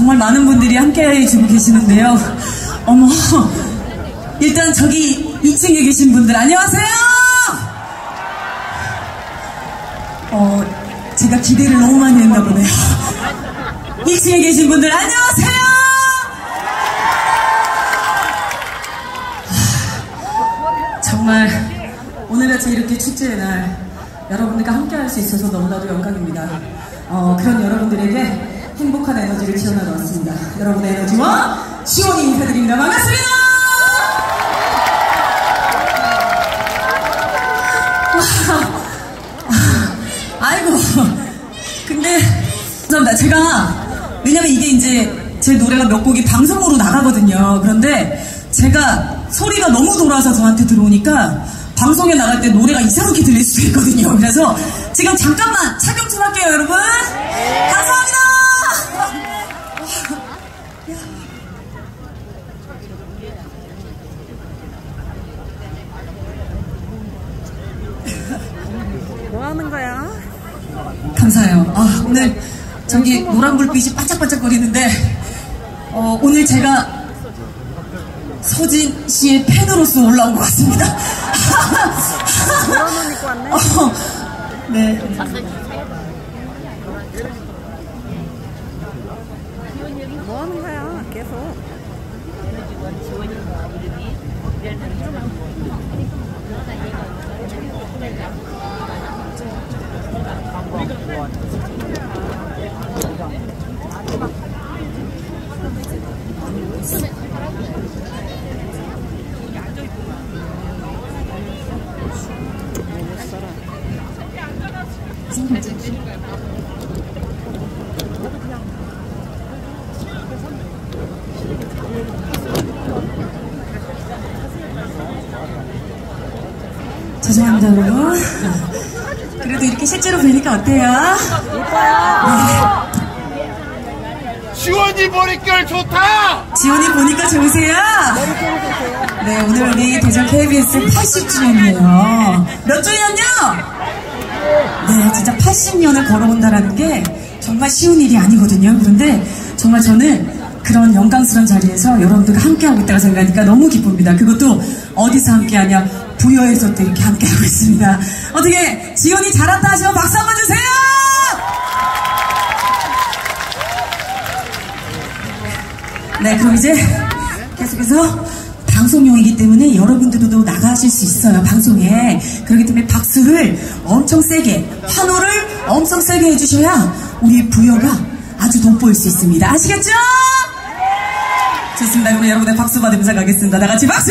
정말 많은 분들이 함께 해주고 계시는데요. 어머, 일단 저기 2층에 계신 분들 안녕하세요. 제가 기대를 너무 많이 했나 보네요. 2층에 계신 분들 안녕하세요. 정말 오늘같이 이렇게 축제의 날 여러분들과 함께 할 수 있어서 너무나도 영광입니다. 그런 여러분들에게 행복한 에너지를 지원하러 왔습니다. 여러분의 에너지와 시원히 인사드립니다. 반갑습니다. 아이고, 근데 감사합니다. 제가 왜냐면 이게 이제 제 노래가 몇 곡이 방송으로 나가거든요. 그런데 제가 소리가 너무 돌아서 저한테 들어오니까 방송에 나갈 때 노래가 이상하게 들릴 수도 있거든요. 그래서 지금 잠깐만 착용 좀 할게요, 여러분. 감사합니다. 뭐 하는 거야? 감사해요. 오늘 저기 노란 불빛이 반짝반짝거리는데 오늘 제가 서진 씨의 팬으로서 올라온 것 같습니다. 노란 옷 입고 왔네? 네. 뭐 하는 거야? 계속. 죄송합니다, 여러분. 그래도 이렇게 실제로 뵈니까 어때요? 네. 지원이 머릿결 좋다! 지원이 보니까 좋으세요? 네, 오늘 우리 대전 KBS 80주년이에요. 몇 주년요? 네, 진짜 80년을 걸어온다라는 게 정말 쉬운 일이 아니거든요. 그런데 정말 저는 그런 영광스러운 자리에서 여러분들과 함께하고 있다고 생각하니까 너무 기쁩니다. 그것도 어디서 함께하냐? 부여에서 또 이렇게 함께하고 있습니다. 어떻게 지원이 잘한다 하시면 박수 한번 주세요! 네, 그럼 이제 계속해서 방송용이기 때문에 여러분들도 나가실 수 있어요, 방송에. 그렇기 때문에 박수를 엄청 세게, 환호를 엄청 세게 해주셔야 우리 부여가 아주 돋보일 수 있습니다. 아시겠죠? 좋습니다. 그럼 여러분의 박수 받으면서 가겠습니다. 다 같이 박수!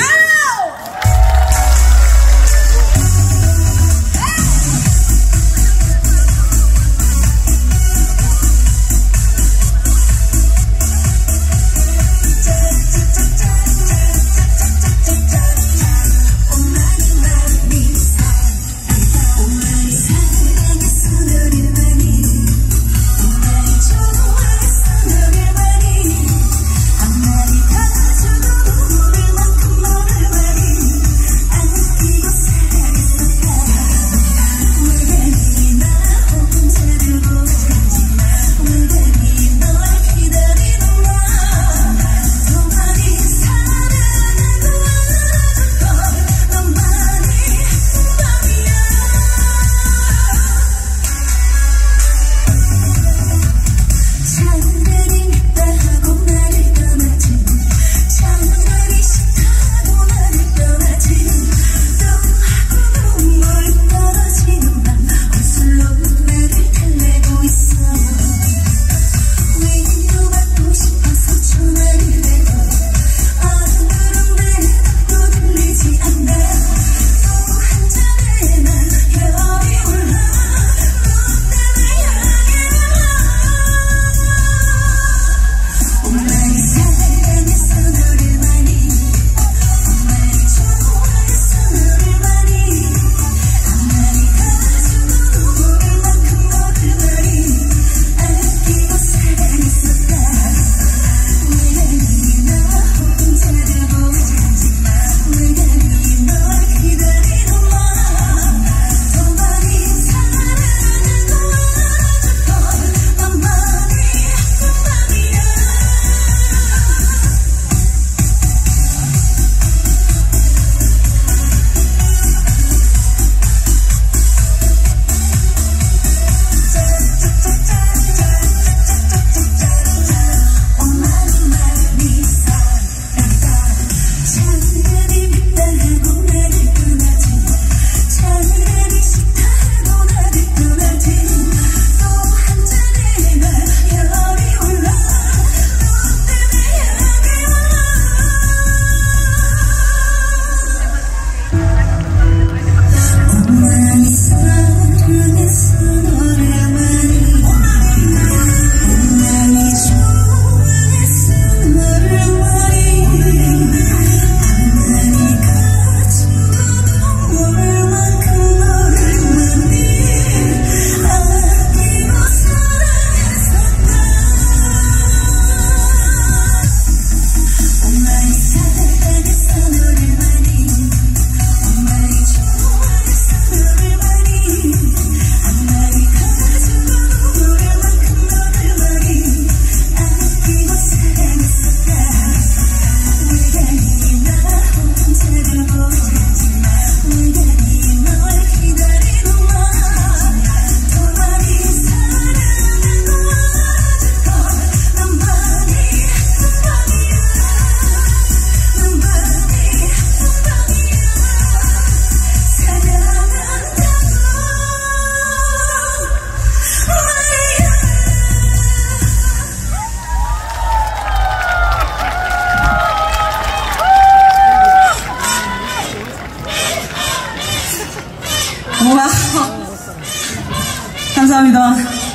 감사합니다.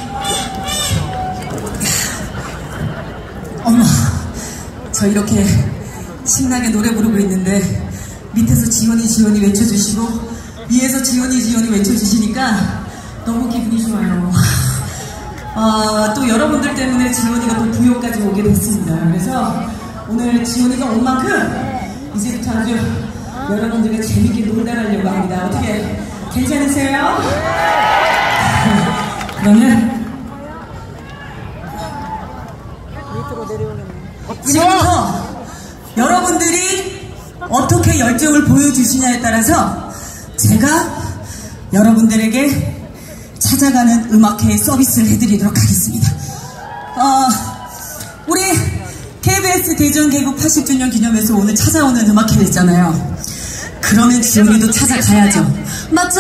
어머, 저 이렇게 신나게 노래 부르고 있는데 밑에서 지원이 외쳐주시고 위에서 지원이 외쳐주시니까 너무 기분이 좋아요. 또 여러분들 때문에 지원이가 또 부여까지 오게 됐습니다. 그래서 오늘 지원이가 온 만큼 이제부터 아주 여러분들과 재밌게 놀다 가려고 합니다. 어떻게 괜찮으세요? 그러면 밑으로 내려오겠네. 지금부터 여러분들이 어떻게 열정을 보여주시냐에 따라서 제가 여러분들에게 찾아가는 음악회 서비스를 해드리도록 하겠습니다. 우리 KBS 대전 개국 80주년 기념해서 오늘 찾아오는 음악회를 있잖아요. 그러면 지원이도 찾아가야죠. 맞죠?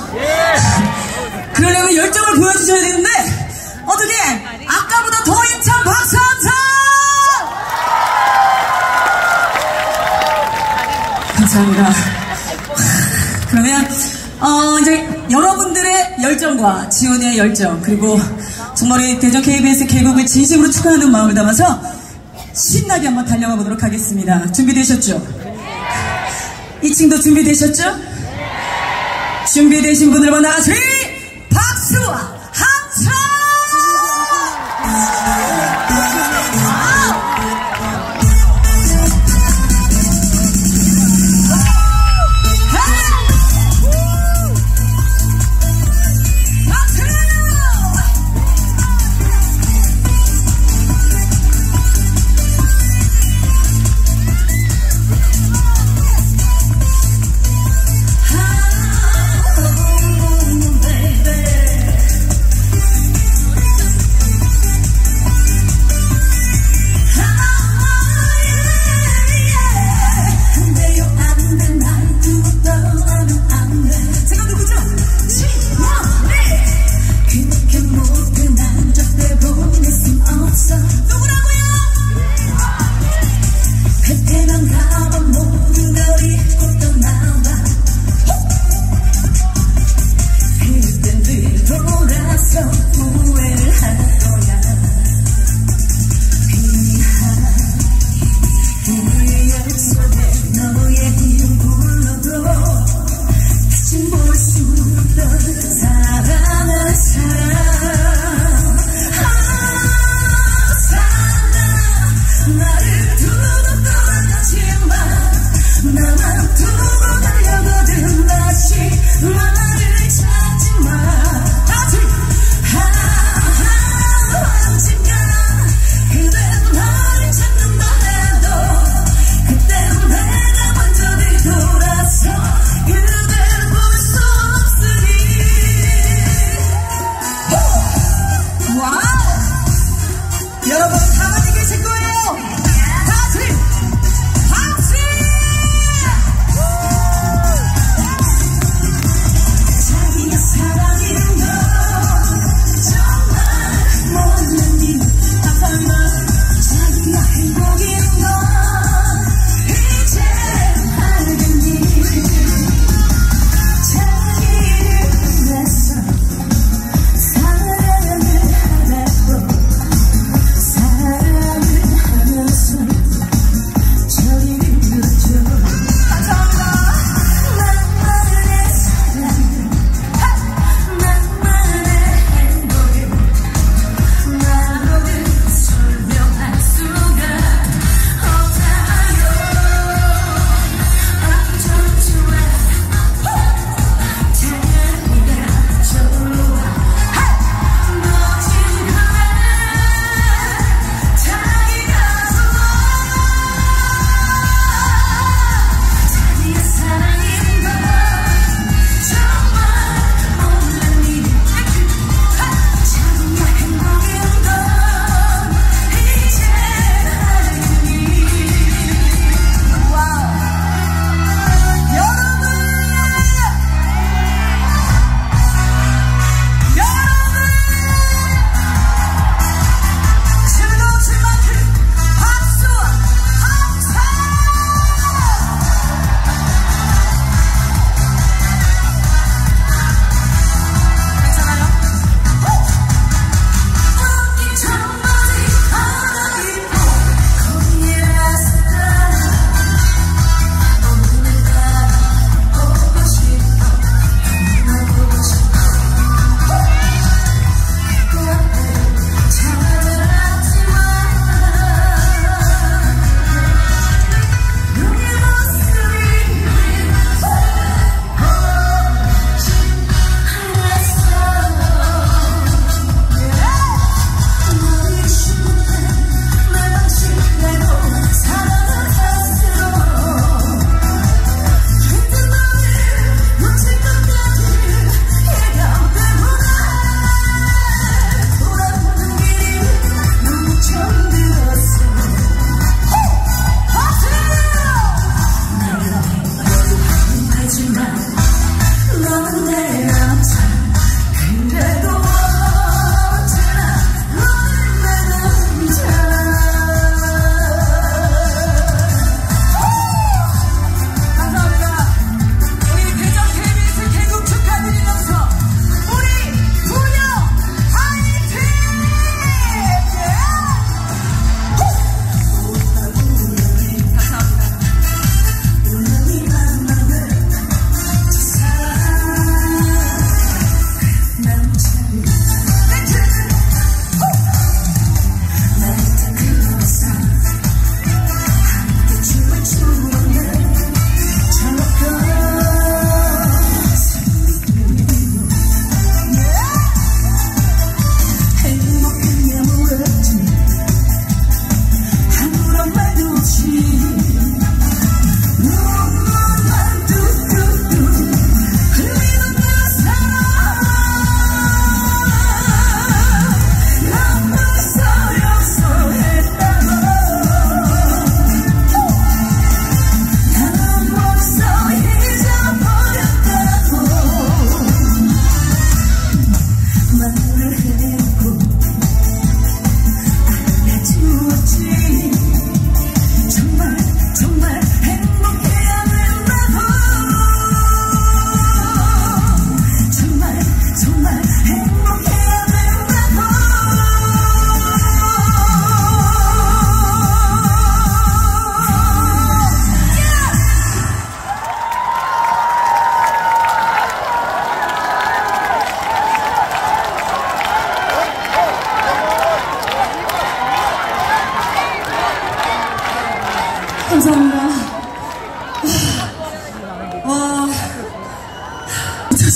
그러려면 열정을 보여주셔야 되는데 어떻게 아까보다 더 힘찬 박수 한번! 감사합니다. 그러면 이제 여러분들의 열정과 지원이의 열정 그리고 정말 이 대전 KBS 개국을 진심으로 축하하는 마음을 담아서 신나게 한번 달려가 보도록 하겠습니다. 준비되셨죠? 2층도 준비되셨죠? 준비되신 분들 나가시 박수와 함성!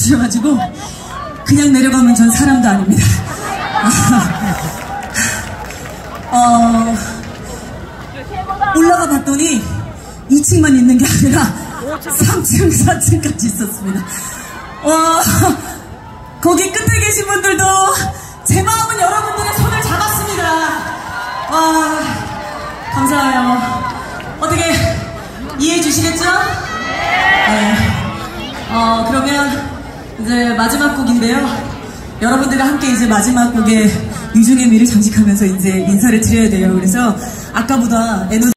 있으셔가지고 그냥 내려가면 전 사람도 아닙니다. 올라가 봤더니 2층만 있는 게 아니라 3층, 4층까지 있었습니다. 거기 끝에 계신 분들도 제 마음은 여러분들의 손을 잡았습니다. 감사해요. 어떻게 이해해 주시겠죠? 네. 그러면 이제 마지막 곡인데요. 여러분들과 함께 이제 마지막 곡에 유중의 미를 장식하면서 이제 인사를 드려야 돼요. 그래서 아까보다 에너지